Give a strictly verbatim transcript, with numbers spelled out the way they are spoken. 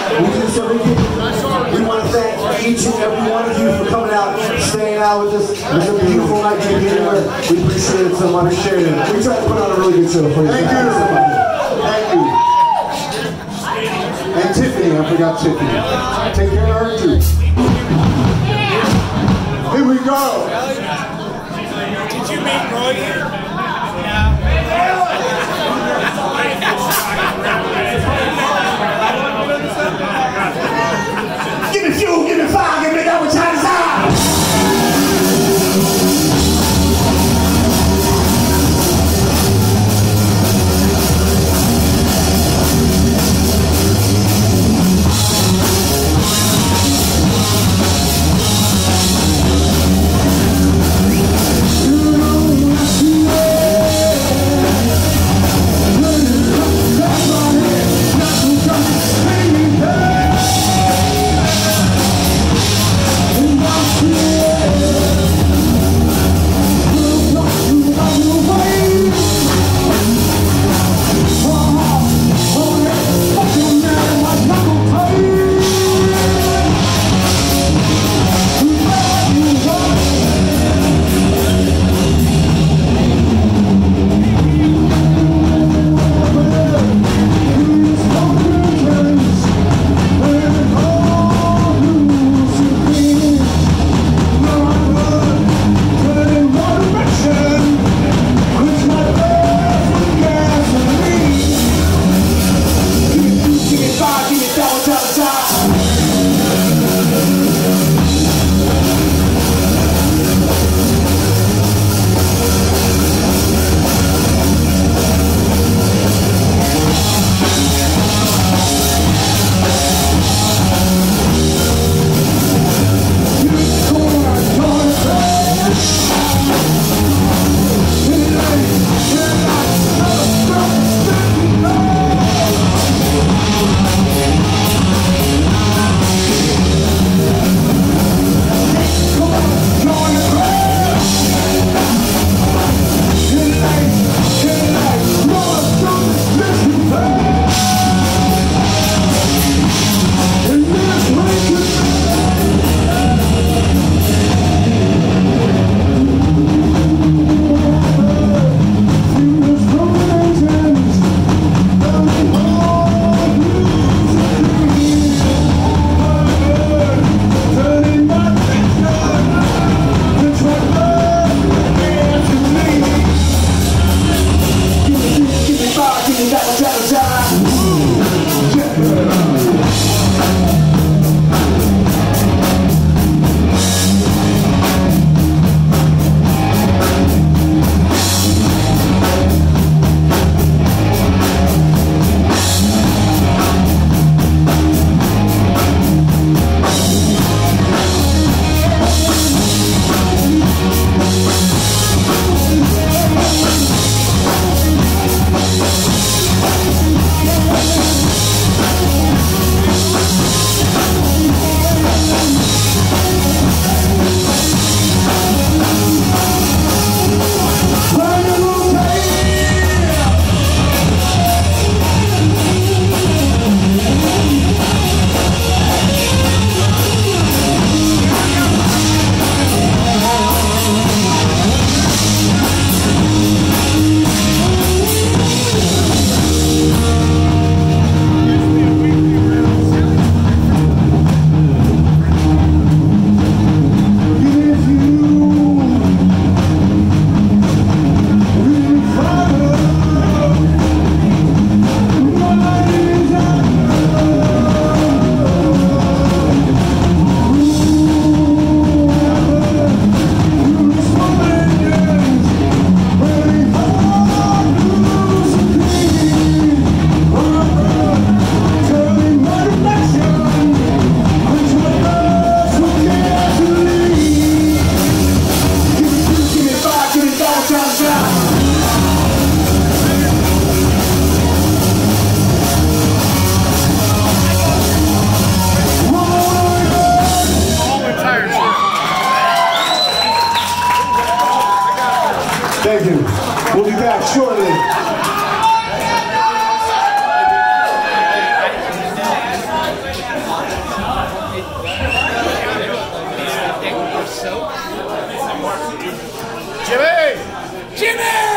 so we, can, we want to thank each and every one of you for coming out, staying out with us. It's a beautiful night to be here. We appreciate it so much. Sharing it. We try to put on a really good show for you. Thank you. Thank you. And Tiffany, I forgot Tiffany. Take care of her too. Here we go. Did you meet Roy here? Give me fuel, give me fire, give me that which I desire. Jimmy! Jimmy!